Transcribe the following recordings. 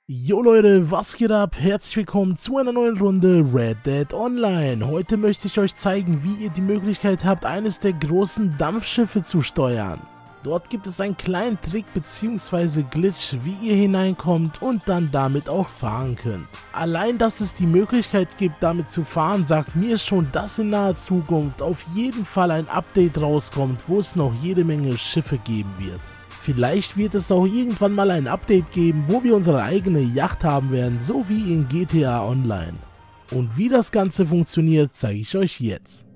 Jo Leute, was geht ab? Herzlich willkommen zu einer neuen Runde Red Dead Online. Heute möchte ich euch zeigen, wie ihr die Möglichkeit habt, eines der großen Dampfschiffe zu steuern. Dort gibt es einen kleinen Trick bzw. Glitch, wie ihr hineinkommt und dann damit auch fahren könnt. Allein, dass es die Möglichkeit gibt, damit zu fahren, sagt mir schon, dass in naher Zukunft auf jeden Fall ein Update rauskommt, wo es noch jede Menge Schiffe geben wird. Vielleicht wird es auch irgendwann mal ein Update geben, wo wir unsere eigene Yacht haben werden, so wie in GTA Online. Und wie das Ganze funktioniert, zeige ich euch jetzt.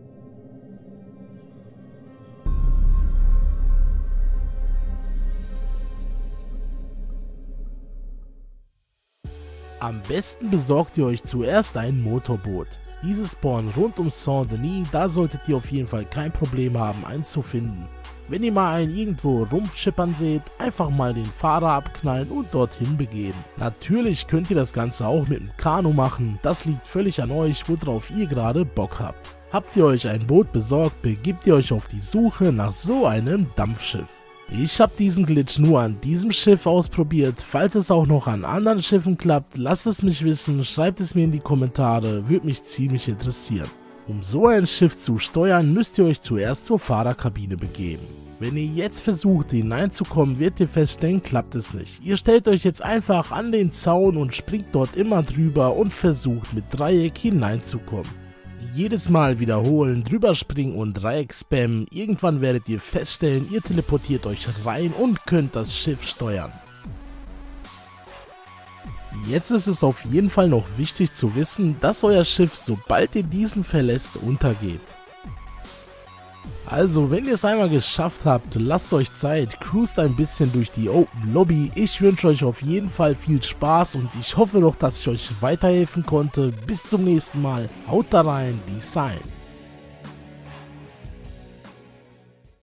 Am besten besorgt ihr euch zuerst ein Motorboot. Dieses spawnt rund um Saint-Denis, da solltet ihr auf jeden Fall kein Problem haben, eins zu finden. Wenn ihr mal einen irgendwo rumschippern seht, einfach mal den Fahrer abknallen und dorthin begeben. Natürlich könnt ihr das Ganze auch mit dem Kanu machen, das liegt völlig an euch, worauf ihr gerade Bock habt. Habt ihr euch ein Boot besorgt, begibt ihr euch auf die Suche nach so einem Dampfschiff. Ich habe diesen Glitch nur an diesem Schiff ausprobiert, falls es auch noch an anderen Schiffen klappt, lasst es mich wissen, schreibt es mir in die Kommentare, würde mich ziemlich interessieren. Um so ein Schiff zu steuern, müsst ihr euch zuerst zur Fahrerkabine begeben. Wenn ihr jetzt versucht hineinzukommen, werdet ihr feststellen, klappt es nicht. Ihr stellt euch jetzt einfach an den Zaun und springt dort immer drüber und versucht mit Dreieck hineinzukommen. Jedes Mal wiederholen, drüber springen und Dreieck spammen, irgendwann werdet ihr feststellen, ihr teleportiert euch rein und könnt das Schiff steuern. Jetzt ist es auf jeden Fall noch wichtig zu wissen, dass euer Schiff, sobald ihr diesen verlässt, untergeht. Also, wenn ihr es einmal geschafft habt, lasst euch Zeit, cruist ein bisschen durch die Open Lobby. Ich wünsche euch auf jeden Fall viel Spaß und ich hoffe doch, dass ich euch weiterhelfen konnte. Bis zum nächsten Mal, haut da rein, Design.